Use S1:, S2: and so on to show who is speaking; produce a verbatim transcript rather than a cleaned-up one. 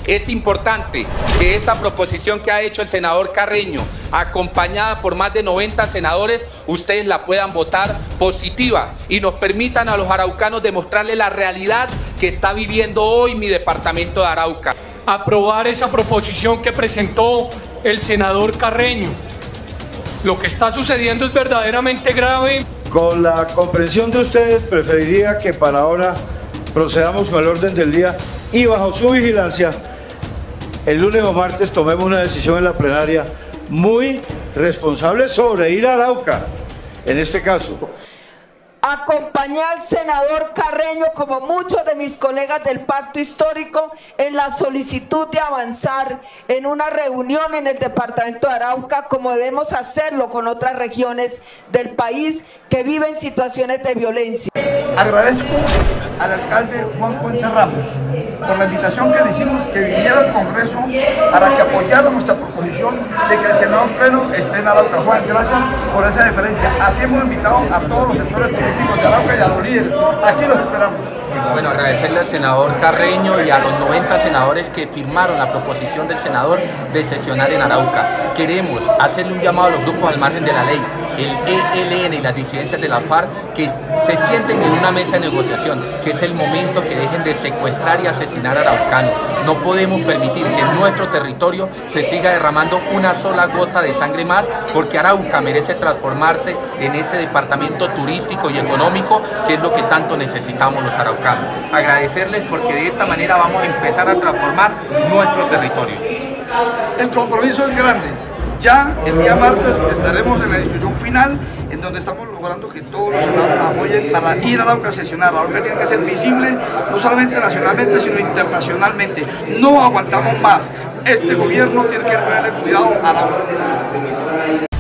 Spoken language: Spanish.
S1: Es importante que esta proposición que ha hecho el senador Carreño, acompañada por más de noventa senadores, ustedes la puedan votar positiva y nos permitan a los araucanos demostrarle la realidad que está viviendo hoy mi departamento de Arauca.
S2: Aprobar esa proposición que presentó el senador Carreño. Lo que está sucediendo es verdaderamente grave.
S3: Con la comprensión de ustedes, preferiría que para ahora procedamos con el orden del día y bajo su vigilancia, el lunes o martes tomemos una decisión en la plenaria muy responsable sobre ir a Arauca, en este caso.
S4: Acompañé al senador Carreño, como muchos de mis colegas del Pacto Histórico, en la solicitud de avanzar en una reunión en el departamento de Arauca, como debemos hacerlo con otras regiones del país que viven situaciones de violencia.
S5: Agradezco al alcalde Juan Ponce Ramos por la invitación que le hicimos que viniera al Congreso para que apoyara nuestra proposición de que el senador pleno esté en Arauca. Juan, gracias por esa deferencia. Así hemos invitado a todos los sectores políticos de Arauca y a los líderes. Aquí los esperamos.
S6: Bueno, agradecerle al senador Carreño y a los noventa senadores que firmaron la proposición del senador de sesionar en Arauca. Queremos hacerle un llamado a los grupos al margen de la ley, el E L N y las disidencias de la FARC, que se sienten en una mesa de negociación, que es el momento que dejen de secuestrar y asesinar a araucanos. No podemos permitir que en nuestro territorio se siga derramando una sola gota de sangre más, porque Arauca merece transformarse en ese departamento turístico y económico que es lo que tanto necesitamos los araucanos. Agradecerles porque de esta manera vamos a empezar a transformar nuestro territorio.
S5: El compromiso es grande. Ya el día martes estaremos en la discusión final, en donde estamos logrando que todos los senadores apoyen para ir a Arauca a sesionar. Arauca tiene que ser visible, no solamente nacionalmente, sino internacionalmente. No aguantamos más. Este gobierno tiene que ponerle cuidado a Arauca.